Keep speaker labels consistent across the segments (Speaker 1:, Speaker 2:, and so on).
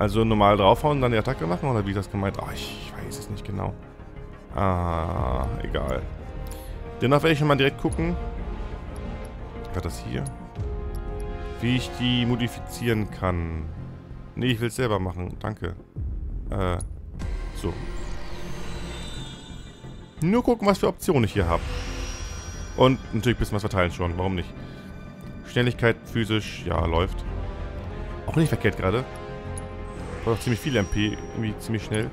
Speaker 1: Also normal draufhauen und dann die Attacke machen, oder wie das gemeint? Ach, ich weiß es nicht genau. Ah, egal. Dennoch werde ich schon mal direkt gucken. Was das hier? Wie ich die modifizieren kann. Nee, ich will es selber machen. Danke. So. Nur gucken, was für Optionen ich hier habe. Und natürlich ein bisschen was verteilen schon. Warum nicht? Schnelligkeit, physisch, ja, läuft. Auch nicht verkehrt gerade. Braucht auch ziemlich viel MP. Irgendwie ziemlich schnell.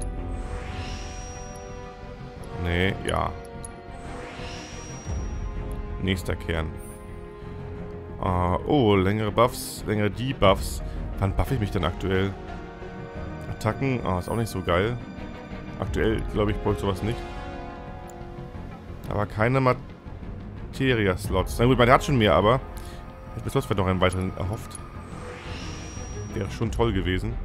Speaker 1: Nee, ja. Nächster Kern. Oh, längere Buffs, längere Debuffs. Wann buffe ich mich denn aktuell? Attacken, ist auch nicht so geil. Aktuell, glaube ich, brauche ich sowas nicht. Aber keine Materia-Slots. Na gut, man hat schon mehr, aber ich hätte mir sonst noch einen weiteren erhofft. Wäre schon toll gewesen.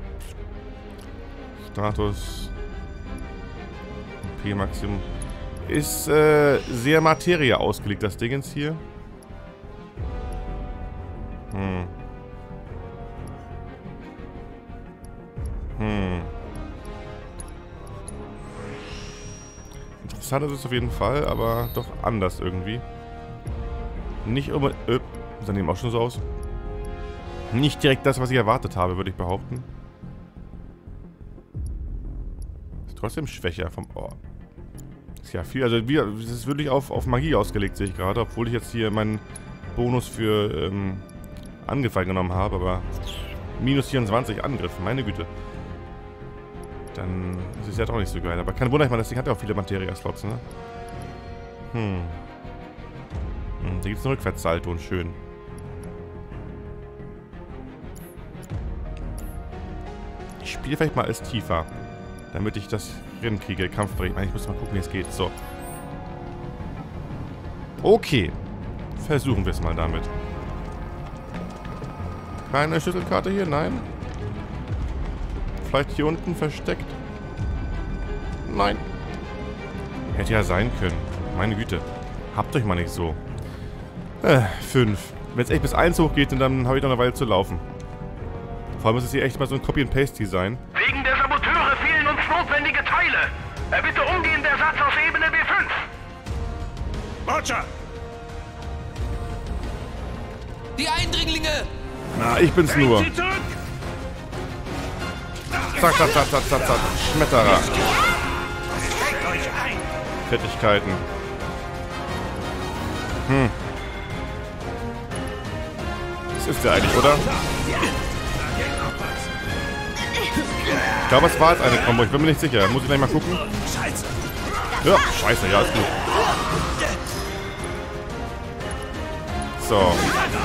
Speaker 1: Status. P-Maximum. Ist sehr Materia ausgelegt, das Dingens hier. Interessant ist es auf jeden Fall, aber doch anders irgendwie. Nicht unbedingt... sah eben auch schon so aus. Nicht direkt das, was ich erwartet habe, würde ich behaupten. Ist trotzdem schwächer vom... Oh. Ist ja viel... Also, es ist wirklich auf Magie ausgelegt, sehe ich gerade. Obwohl ich jetzt hier meinen Bonus für Angriff genommen habe, aber... Minus 24 Angriff, meine Güte. Dann ist es ja doch nicht so geil. Aber kein Wunder, ich meine, das Ding hat ja auch viele Materia-Slots, ne? Da gibt es einen Rückwärtssalto und schön. Ich spiele vielleicht mal als tiefer. Damit ich das hinkriege, Kampfbericht. Ich muss mal gucken, wie es geht. So. Okay. Versuchen wir es mal damit. Keine Schlüsselkarte hier? Nein. Vielleicht hier unten versteckt? Nein. Hätte ja sein können. Meine Güte. Habt euch mal nicht so. 5. Wenn es echt bis 1 hochgeht, dann habe ich noch eine Weile zu laufen. Vor allem ist es hier echt mal so ein Copy-and-Paste-Design.
Speaker 2: Wegen der Saboteure fehlen uns notwendige Teile. Bitte umgehend Ersatz aus Ebene B5.
Speaker 3: Roger!
Speaker 4: Die Eindringlinge!
Speaker 1: Na, ich bin's nur.
Speaker 3: Sie zurück!
Speaker 1: Zack, zack, zack, zack, zack, zack. Schmetterer.
Speaker 3: Steckt euch ein!
Speaker 1: Fertigkeiten. Das ist der eigentlich, oder? Ich glaube, es war jetzt eine Kombo. Ich bin mir nicht sicher. Muss ich gleich mal gucken.
Speaker 3: Scheiße!
Speaker 1: Ja, scheiße, ja, ist gut. So.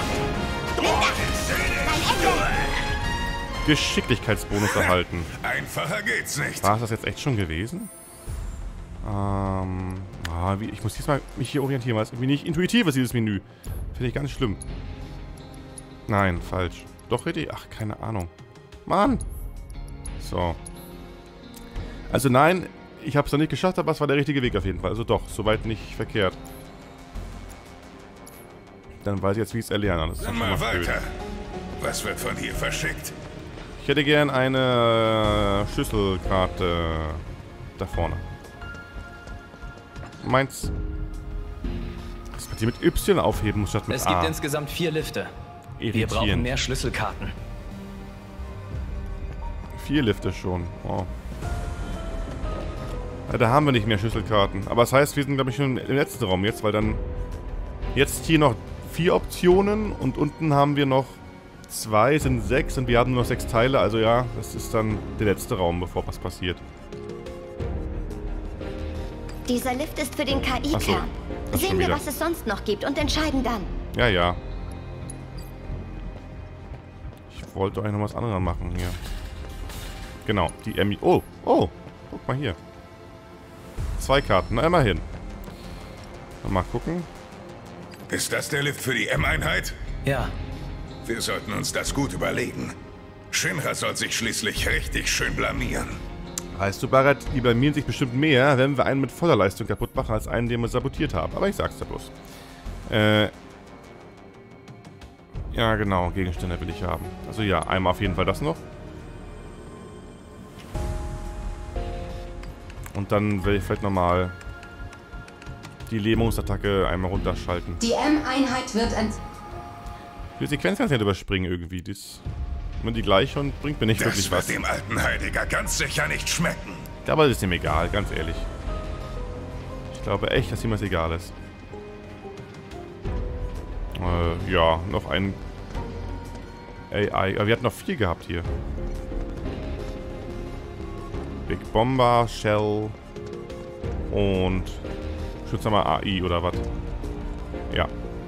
Speaker 1: Geschicklichkeitsbonus erhalten.
Speaker 3: Einfacher geht's nicht.
Speaker 1: War es das jetzt echt schon gewesen? Ich muss diesmal mich hier orientieren, weil es irgendwie nicht intuitiv ist, dieses Menü. Finde ich ganz schlimm. Nein, falsch. Doch richtig? Ach, keine Ahnung. Mann! So. Also nein, ich habe es noch nicht geschafft, aber es war der richtige Weg auf jeden Fall. Also doch, soweit nicht verkehrt. Dann weiß ich jetzt, wie ich es erlernen. Das ist
Speaker 3: Dann
Speaker 1: schon
Speaker 3: mal
Speaker 1: mal
Speaker 3: weiter. Was wird von hier verschickt?
Speaker 1: Ich hätte gern eine Schlüsselkarte da vorne. Meins. Das wird die mit Y aufheben muss statt mit
Speaker 4: Es gibt
Speaker 1: A.
Speaker 4: insgesamt 4 Lifte. Wir
Speaker 1: Irritierend.
Speaker 4: brauchen mehr Schlüsselkarten.
Speaker 1: 4 Lifte schon. Oh. Ja, da haben wir nicht mehr Schlüsselkarten. Aber das heißt, wir sind, glaube ich, schon im letzten Raum jetzt, weil dann... Jetzt hier noch 4 Optionen und unten haben wir noch 2, sind 6 und wir haben nur noch 6 Teile. Also ja, das ist dann der letzte Raum, bevor was passiert.
Speaker 5: Dieser Lift ist für den KI-Kern.
Speaker 1: Ach so, das schon
Speaker 5: Sehen wir,
Speaker 1: wieder.
Speaker 5: was es sonst noch gibt und entscheiden dann.
Speaker 1: Ja, ja. Ich wollte eigentlich noch was anderes machen hier. Genau, die Emmy. Oh, guck mal hier. 2 Karten, na immerhin. Mal gucken.
Speaker 3: Ist das der Lift für die M-Einheit?
Speaker 4: Ja,
Speaker 3: Wir sollten uns das gut überlegen. Shinra soll sich schließlich richtig schön blamieren.
Speaker 1: Weißt du, Barrett, die blamieren sich bestimmt mehr, wenn wir einen mit voller Leistung kaputt machen, als einen, den wir sabotiert haben. Aber ich sag's dir bloß. Ja, genau, Gegenstände will ich haben. Also ja, einmal auf jeden Fall das noch. Und dann werde ich vielleicht nochmal die Lähmungsattacke einmal runterschalten.
Speaker 6: Die M-Einheit wird
Speaker 1: Die Sequenz kann ich nicht überspringen irgendwie. Das, wenn die gleich und bringt mir nicht wirklich was.
Speaker 3: Das wird dem alten Heiliger ganz sicher nicht schmecken.
Speaker 1: Aber das ist ihm egal, ganz ehrlich. Ich glaube echt, dass ihm das egal ist. Ja, noch ein AI. Aber wir hatten noch 4 gehabt hier. Big Bomber, Shell und Schützer mal AI oder was? Ja.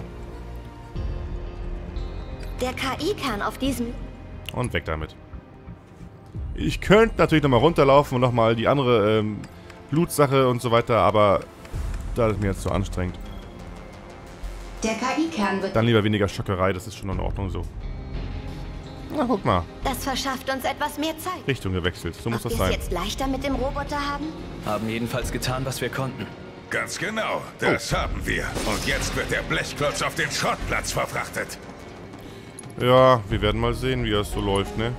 Speaker 5: Der KI-Kern auf diesem...
Speaker 1: Und weg damit. Ich könnte natürlich nochmal runterlaufen und nochmal die andere Loot-Sache und so weiter, aber da ist mir jetzt zu anstrengend.
Speaker 6: Der KI-Kern wird...
Speaker 1: Dann lieber weniger Schockerei, das ist schon in Ordnung so. Na, guck mal.
Speaker 5: Das verschafft uns etwas mehr Zeit.
Speaker 1: Richtung gewechselt, so muss das
Speaker 5: Ob
Speaker 1: sein.
Speaker 5: wir es jetzt leichter mit dem Roboter haben?
Speaker 4: Haben jedenfalls getan, was wir konnten.
Speaker 3: Ganz genau, das haben wir. Und jetzt wird der Blechklotz auf den Schrottplatz verfrachtet.
Speaker 1: Ja, wir werden mal sehen, wie das so läuft, ne?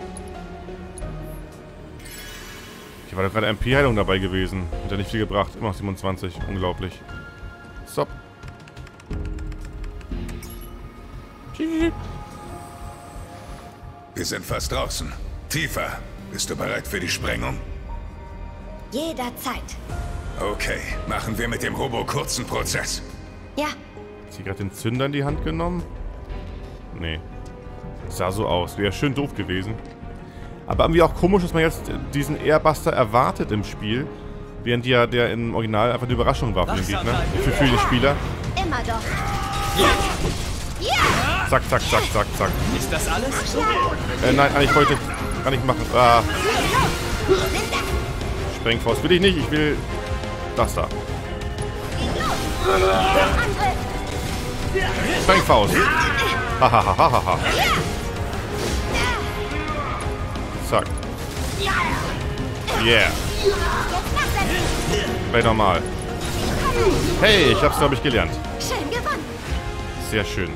Speaker 1: Hier war doch gerade MP-Heilung dabei gewesen. Hat ja nicht viel gebracht. Immer noch 27. Unglaublich. Stop.
Speaker 3: Wir sind fast draußen. Tiefer. Bist du bereit für die Sprengung?
Speaker 5: Jederzeit.
Speaker 3: Okay, machen wir mit dem Robo kurzen Prozess.
Speaker 5: Ja,
Speaker 1: Hat sie gerade den Zünder in die Hand genommen? Nee. Sah so aus. Wäre schön doof gewesen. Aber irgendwie auch komisch, dass man jetzt diesen Airbuster erwartet im Spiel. Während ja der im Original einfach eine Überraschung war für den Gegner. Für viele Spieler.
Speaker 5: immer doch.
Speaker 1: Zack, zack, zack, zack, zack.
Speaker 4: Ist das alles?
Speaker 1: Nein, ich wollte gar nicht machen. Ah. Sprengfaust will ich nicht. Ich will das da. Sprengfaust. Hahaha. Zack. Yeah. Gleich nochmal. Hey, ich hab's, glaube ich, gelernt.
Speaker 5: Schön gewonnen.
Speaker 1: Sehr schön.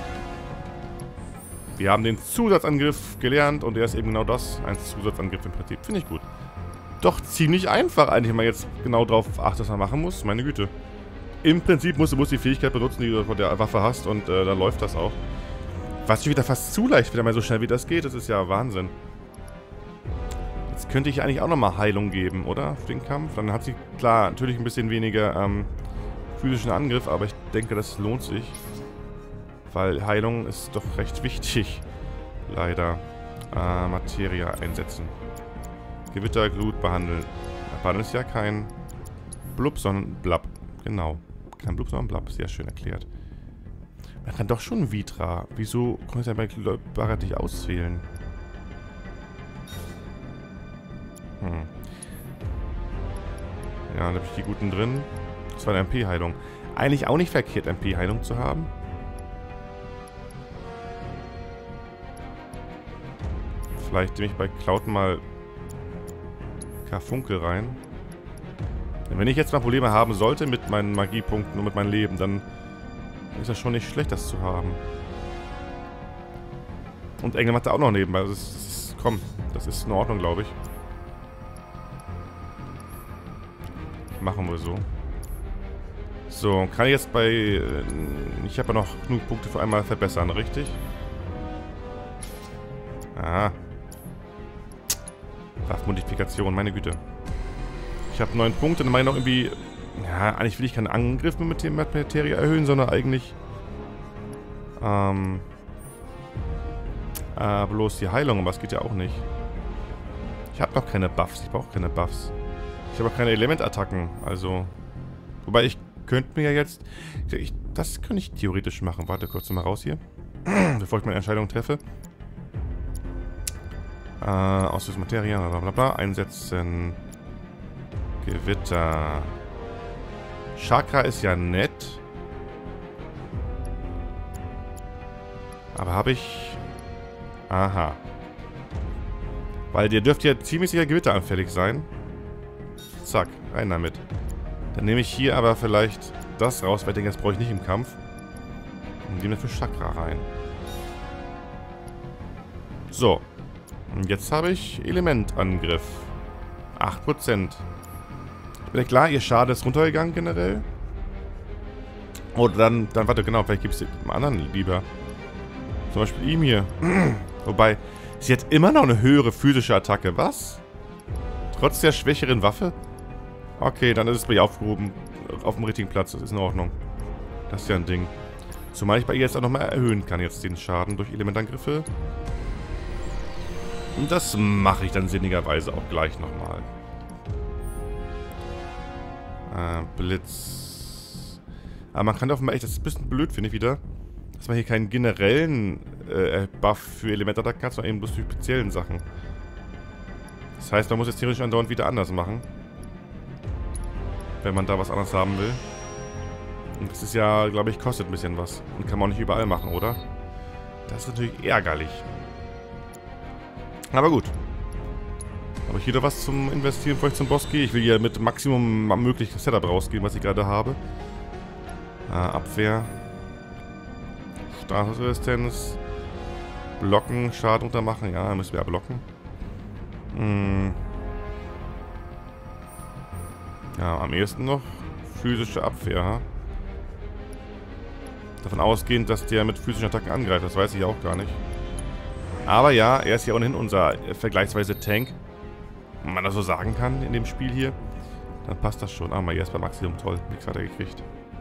Speaker 1: Wir haben den Zusatzangriff gelernt und der ist eben genau das. Ein Zusatzangriff im Prinzip. Finde ich gut. Doch ziemlich einfach eigentlich, wenn man jetzt genau drauf achtet, was man machen muss. Meine Güte. Im Prinzip musst du die Fähigkeit benutzen, die du von der Waffe hast und dann läuft das auch. Was schon wieder fast zu leicht, wieder mal so schnell wie das geht. Das ist ja Wahnsinn. Jetzt könnte ich eigentlich auch nochmal Heilung geben, oder? Für den Kampf. Dann hat sie, klar, natürlich ein bisschen weniger physischen Angriff, aber ich denke, das lohnt sich. Weil Heilung ist doch recht wichtig. Leider. Materia einsetzen. Gewitterglut behandeln. Behandeln ist ja kein Blub, sondern Blab. Genau. Kein Blub, sondern Blab. Sehr schön erklärt. Man kann doch schon Vitra. Wieso konnte er bei Barret nicht auswählen? Ja, dann habe ich die guten drin. Das war eine MP-Heilung. Eigentlich auch nicht verkehrt, MP-Heilung zu haben. Vielleicht nehme ich bei Cloud mal Karfunkel rein. Denn wenn ich jetzt mal Probleme haben sollte mit meinen Magiepunkten und mit meinem Leben, dann ist das schon nicht schlecht, das zu haben. Und Engel macht da auch noch nebenbei. Also komm, das ist in Ordnung, glaube ich. Machen wir so. So, kann ich jetzt bei... ich habe ja noch genug Punkte für einmal verbessern, richtig? Ah. Waffenmodifikation, meine Güte. Ich habe 9 Punkte, dann meine ich noch irgendwie... Ja, eigentlich will ich keinen Angriff mit dem Materia erhöhen, sondern eigentlich... bloß die Heilung, aber das geht ja auch nicht. Ich habe noch keine Buffs, ich brauche keine Buffs. Ich habe auch keine Elementattacken, also... Wobei ich könnte mir ja jetzt... das könnte ich theoretisch machen. Warte kurz mal raus hier. Bevor ich meine Entscheidung treffe. Auslösen Materia, blablabla. Einsetzen. Gewitter. Chakra ist ja nett. Aber habe ich... Aha. Weil der dürfte ja ziemlich sicher gewitteranfällig sein. Zack, rein damit. Dann nehme ich hier aber vielleicht das raus, weil ich denke, das brauche ich nicht im Kampf. Und nehme für Chakra rein. So. Und jetzt habe ich Elementangriff. 8%. Ja, klar, ihr Schaden ist runtergegangen generell. Oder dann warte, genau, vielleicht gibt es dem anderen lieber. Zum Beispiel ihm hier. Wobei, sie hat immer noch eine höhere physische Attacke. Was? Trotz der schwächeren Waffe? Okay, dann ist es bei ihr aufgehoben. Auf dem richtigen Platz. Das ist in Ordnung. Das ist ja ein Ding. Zumal ich bei ihr jetzt auch nochmal erhöhen kann, jetzt den Schaden durch Elementangriffe. Und das mache ich dann sinnigerweise auch gleich nochmal. Blitz. Aber man kann offenbar echt, das ist ein bisschen blöd, finde ich wieder, dass man hier keinen generellen Buff für Elementattacken hat, sondern eben bloß für speziellen Sachen. Das heißt, man muss jetzt theoretisch andauernd wieder anders machen. Wenn man da was anderes haben will. Und das ist ja, glaube ich, kostet ein bisschen was. Und kann man auch nicht überall machen, oder? Das ist natürlich ärgerlich. Aber gut. Habe ich wieder was zum Investieren, bevor ich zum Boss gehe? Ich will hier mit Maximum möglichen Setup rausgehen, was ich gerade habe. Abwehr. Statusresistenz. Blocken, Schaden untermachen. Ja, müssen wir ja blocken. Ja, am ehesten noch physische Abwehr. Ha? Davon ausgehend, dass der mit physischen Attacken angreift. Das weiß ich auch gar nicht. Aber ja, er ist ja ohnehin unser vergleichsweise Tank. Wenn man das so sagen kann in dem Spiel hier. Dann passt das schon. Ah, mal erst bei Maximum. Toll. Nichts weiter gekriegt.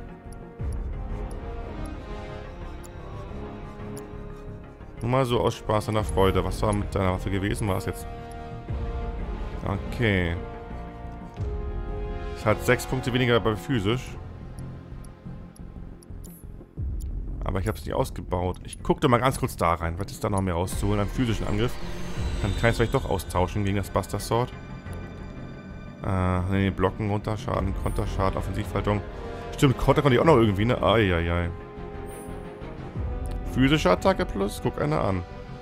Speaker 1: Nur mal so aus Spaß und der Freude. Was war mit deiner Waffe gewesen? War es jetzt? Okay. Es hat 6 Punkte weniger bei physisch. Aber ich habe es nicht ausgebaut. Ich guckte mal ganz kurz da rein. Was ist da noch mehr rauszuholen? Einen physischen Angriff. Dann kann ich es vielleicht doch austauschen gegen das Buster Sword. Ne, Blocken, Runterschaden, Konterschaden, Offensivhaltung. Stimmt, Konter konnte ich auch noch irgendwie, ne? Eieiei. Physische Attacke plus? Guck einer an.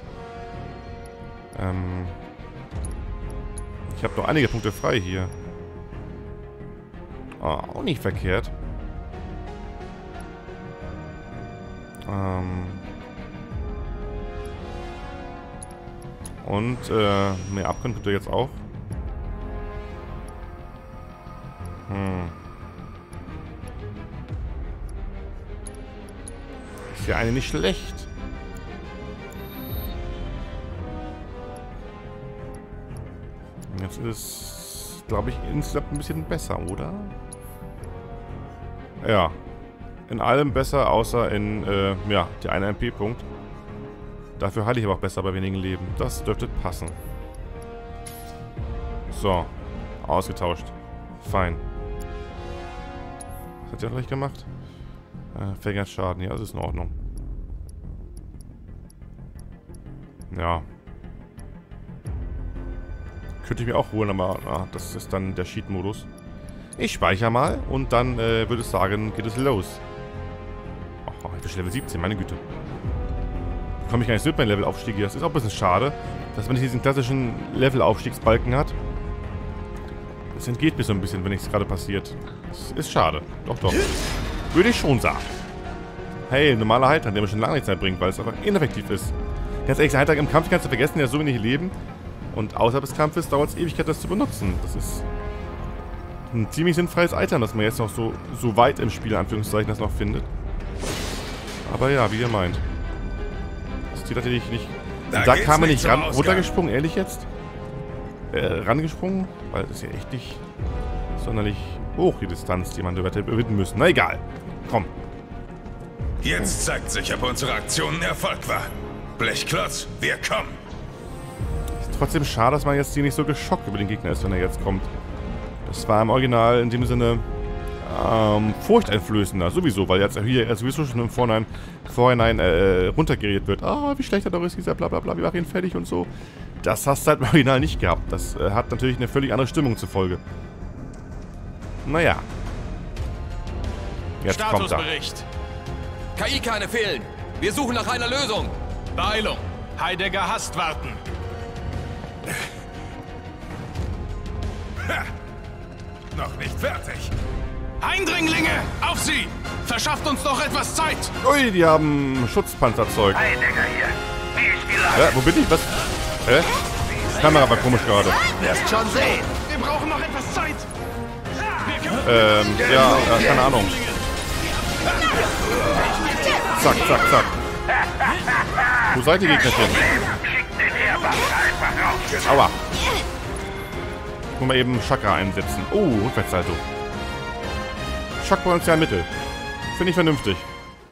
Speaker 1: Ich habe noch einige Punkte frei hier. Oh, auch nicht verkehrt. Und mehr abkönnen könnt ihr jetzt auch. Ist ja eine nicht schlecht. Jetzt ist, glaube ich, insgesamt ein bisschen besser, oder? Ja. In allem besser, außer in, ja, der eine MP-Punkt. Dafür halte ich aber auch besser bei wenigen Leben. Das dürfte passen. So. Ausgetauscht. Fein. Was hat der gleich gemacht? Verringert Schaden. Ja, das ist in Ordnung. Ja. Könnte ich mir auch holen, aber das ist dann der Cheat-Modus. Ich speichere mal und dann würde ich sagen, geht es los. Oh, ich bin schon Level 17, meine Güte. Bekomme ich gar nicht mit meinem Levelaufstieg hier. Das ist auch ein bisschen schade, dass man nicht diesen klassischen Levelaufstiegsbalken hat. Das entgeht mir so ein bisschen, wenn nichts gerade passiert. Das ist schade. Doch, doch. Würde ich schon sagen. Hey, normaler Heiltrank, der mir schon lange nichts mehr bringt, weil es einfach ineffektiv ist. Ganz ehrlich, Heiltrank im Kampf kannst du vergessen, der hat so wenig Leben. Und außerhalb des Kampfes dauert es Ewigkeit, das zu benutzen. Das ist ein ziemlich sinnfreies Item, dass man jetzt noch so weit im Spiel, in Anführungszeichen, das noch findet. Aber ja, wie ihr meint. Das Ziel hatte ich nicht. Und da kam er nicht runtergesprungen, ehrlich jetzt? Rangesprungen? Weil das ist ja echt nicht sonderlich hoch, die Distanz, die man hätte überwinden müssen. Na egal. Komm.
Speaker 3: Jetzt zeigt sich, ob unsere Aktion ein Erfolg war. Blechklotz, wir kommen.
Speaker 1: Ist trotzdem schade, dass man jetzt hier nicht so geschockt über den Gegner ist, wenn er jetzt kommt. Das war im Original in dem Sinne furchteinflößender, sowieso, weil jetzt hier sowieso schon im Vorhinein runtergeredet wird. Ah, wie schlecht er doch ist, dieser Blablabla, wir machen ihn fertig und so. Das hast du halt im Original nicht gehabt. Das hat natürlich eine völlig andere Stimmung zur Folge. Naja. Jetzt kommt er.
Speaker 7: Statusbericht. KI-Kerne fehlen. Wir suchen nach einer Lösung.
Speaker 2: Beeilung. Heidegger hasst warten.
Speaker 3: Ha! Noch nicht fertig.
Speaker 2: Eindringlinge, auf sie! Verschafft uns noch etwas Zeit!
Speaker 1: Ui, die haben Schutzpanzerzeug.
Speaker 2: Heidegger hier. Wie ist die Lage?
Speaker 1: Wo bin ich? Was? Hä? Die Kamera war komisch gerade.
Speaker 2: Wirst schon sehen. Wir brauchen noch etwas Zeit.
Speaker 1: Ja, keine Ahnung. Zack, zack, zack. Wo seid ihr, Gegnerchen? Aua. Nur mal eben Chakra einsetzen. Oh, Rückwärtssalto. Schockpotenzial Mittel. Finde ich vernünftig.